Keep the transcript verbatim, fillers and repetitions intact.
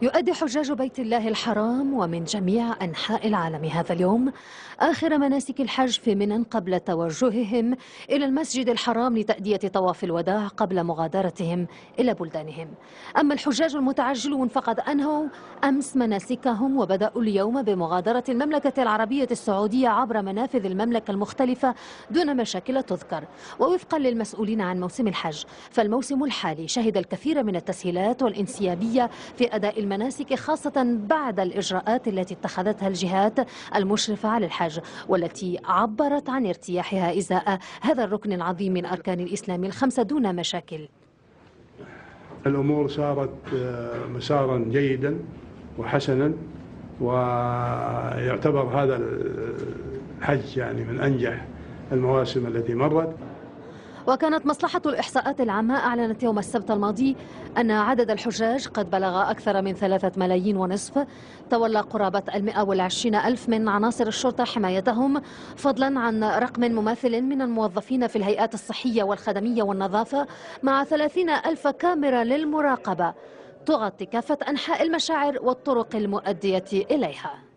يؤدي حجاج بيت الله الحرام ومن جميع أنحاء العالم هذا اليوم آخر مناسك الحج في منى قبل توجههم إلى المسجد الحرام لتأدية طواف الوداع قبل مغادرتهم إلى بلدانهم. أما الحجاج المتعجلون فقد أنهوا أمس مناسكهم وبدأوا اليوم بمغادرة المملكة العربية السعودية عبر منافذ المملكة المختلفة دون مشاكل تذكر. ووفقا للمسؤولين عن موسم الحج فالموسم الحالي شهد الكثير من التسهيلات والانسيابية في أداء المناسك، خاصة بعد الإجراءات التي اتخذتها الجهات المشرفة على الحج والتي عبرت عن ارتياحها إزاء هذا الركن العظيم من أركان الإسلام الخمسة دون مشاكل. الأمور سارت مسارا جيدا وحسنا، ويعتبر هذا الحج يعني من أنجح المواسم التي مرت. وكانت مصلحة الإحصاءات العامة أعلنت يوم السبت الماضي أن عدد الحجاج قد بلغ أكثر من ثلاثة ملايين ونصف، تولى قرابة المئة والعشرين ألف من عناصر الشرطة حمايتهم، فضلا عن رقم مماثل من الموظفين في الهيئات الصحية والخدمية والنظافة، مع ثلاثين ألف كاميرا للمراقبة تغطي كافة أنحاء المشاعر والطرق المؤدية إليها.